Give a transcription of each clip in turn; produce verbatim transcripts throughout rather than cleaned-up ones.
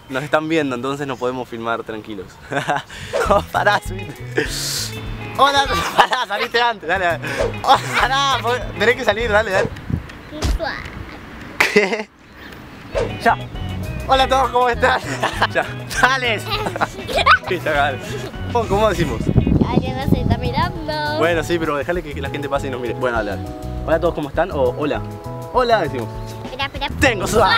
nos están viendo, entonces no podemos filmar tranquilos. Oh, pará, subite. Hola, pará, saliste antes, dale, dale. Oh, pará, tenés que salir, dale, dale. ¿Qué? Ya. Hola a todos, ¿cómo están? Ya, dale. Ya, dale. ¿Cómo, ¿Cómo decimos? Alguien nos está mirando. Bueno, sí, pero déjale que la gente pase y nos mire. Bueno, dale, dale. Hola a todos, ¿cómo están? O hola. Hola, decimos. Espera, espera. Tengo sudor.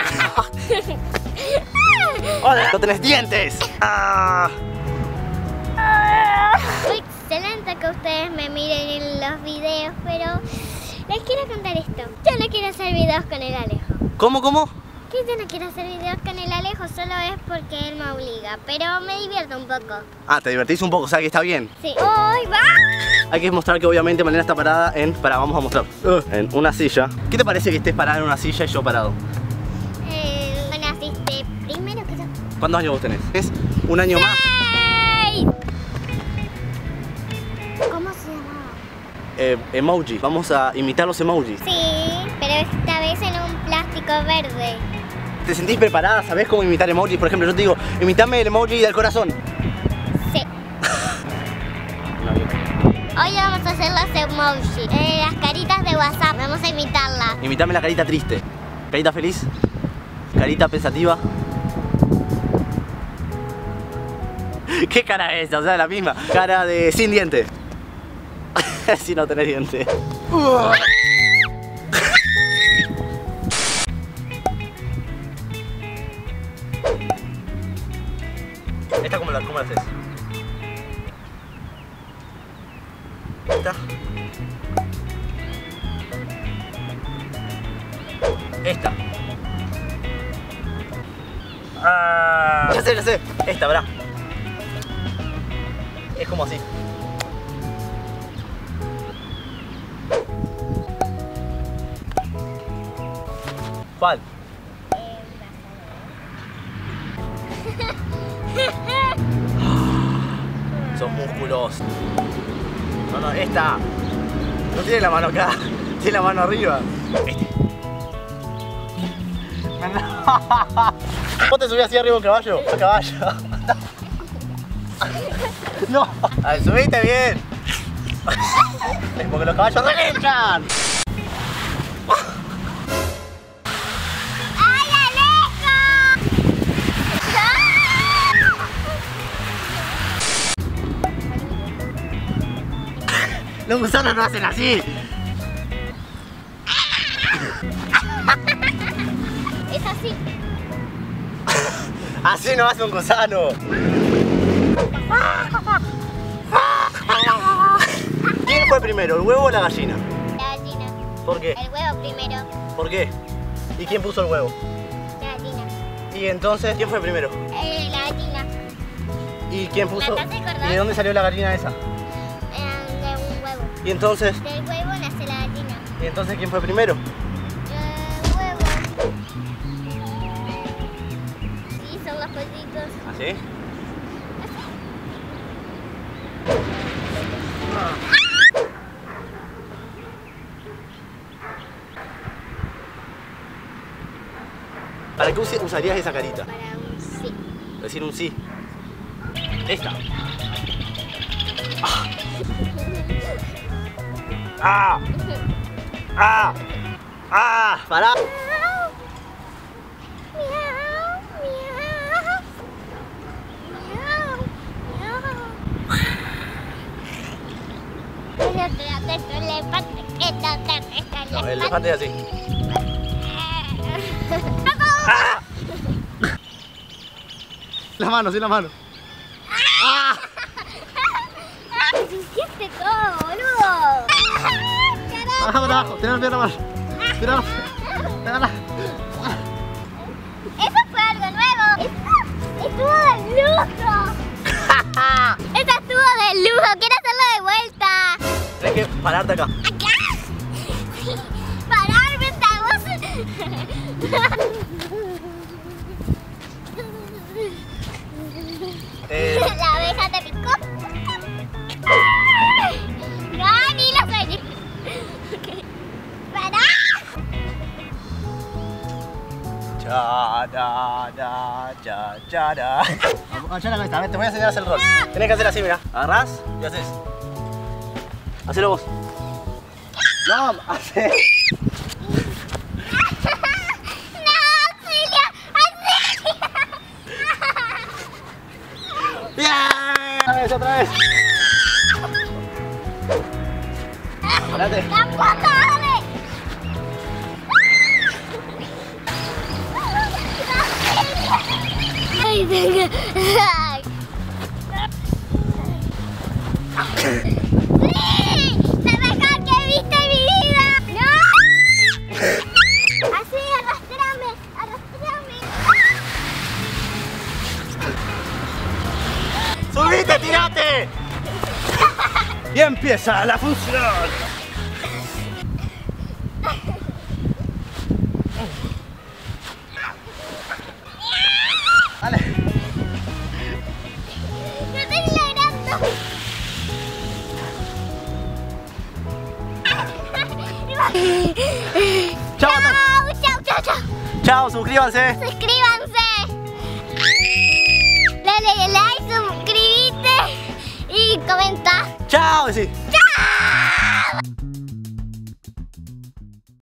Hola, no tenés dientes. Ah. Muy excelente que ustedes me miren en los videos, pero les quiero contar esto. Yo no quiero hacer videos con el Alejo. ¿Cómo, cómo? Que yo no quiero hacer videos con el Alejo, solo es porque él me obliga, pero me divierto un poco. Ah, te divertís un poco, o sea que está bien. Sí. ¡Ay, va! Hay que mostrar que obviamente Malena está parada en... Pará, vamos a mostrar. Uh, en una silla. ¿Qué te parece que estés parada en una silla y yo parado? Eh, bueno, asiste primero que yo. ¿Cuántos años vos tenés? Es un año más. ¡Seis! ¿Cómo se llamaba? Eh, emoji. Vamos a imitar los emojis. Sí, pero esta vez en un plástico verde. ¿Te sentís preparada? ¿Sabés cómo imitar emojis? Por ejemplo, yo te digo, imitame el emoji del corazón. Sí. Hoy vamos a hacer los emojis, eh, las caritas de WhatsApp, vamos a imitarlas. Imitame la carita triste. Carita feliz. Carita pensativa. ¿Qué cara es esa? O sea, la misma. Cara de sin diente. Si no tenés diente. Uh. ¿Esta cómo la, cómo la haces? ¿Esta? Esta. Ah. Ya sé, ya sé. Esta, ¿verdad? Es como así. ¿Cuál? Sos musculoso. No, no, esta. No tiene la mano acá. Tiene la mano arriba. Este. ¿Vos te subís así arriba a un caballo? A caballo. No. A ver, subiste bien. Es porque los caballos regañan. ¡Ay, Alejo! Los gusanos no hacen así. Es así. Así no hace un gusano. ¿Quién fue primero, el huevo o la gallina? La gallina. ¿Por qué? El huevo primero. ¿Por qué? ¿Y quién puso el huevo? La gallina. Y entonces, ¿quién fue primero? Eh, la gallina. ¿Y quién puso? ¿Me haces acordar? ¿Y de dónde salió la gallina esa? Eh, de un huevo. ¿Y entonces? Del huevo nace la gallina. ¿Y entonces quién fue primero? El huevo. Sí, son los pollitos. ¿Así? ¿Para qué us- usarías esa carita? Para un sí. Decir un sí. Esta. Ah. Ah. Ah. Ah. Pará. Miau, miau. Miau, miau. Espérate, espérate, elefante, espérate, espérate, No, el elefante es así. elefante. ¡Ah! La mano, sí, la mano. ¡Ah! Hiciste todo, boludo. Abajo, abajo, tira la mano. Tira la mano. Eso fue algo nuevo. Eso estuvo de lujo. Eso estuvo de lujo. Quiero hacerlo de vuelta. Tienes que pararte acá. Acá. Sí. Pararme esta voz. Eh, La abeja te picó. No, ni lo soy. ¡Para! Chao. da, da, ya, ya, da. Agachá la cabeza, te voy a enseñar a hacer el rol. Tenés que hacer así, mira. Agarrás y haces. Hacelo vos. No, hace. No, auxilio, auxilio. ¡Bien! Otra vez, otra vez. Espérate. ¡Tampoco, dale! Ay, tengo... Ay. ¡Sí! ¡La mejor que he visto en mi vida! ¡No! Así, arrastrame, arrastrame. ¡Subite, tirate! Y empieza la función. Dale. ¡No estoy logrando! Chao, Chao, chao, chao, chao. chao, suscríbanse. Suscríbanse. Dale like, suscríbete y comenta. Chao, sí. ¡Chao!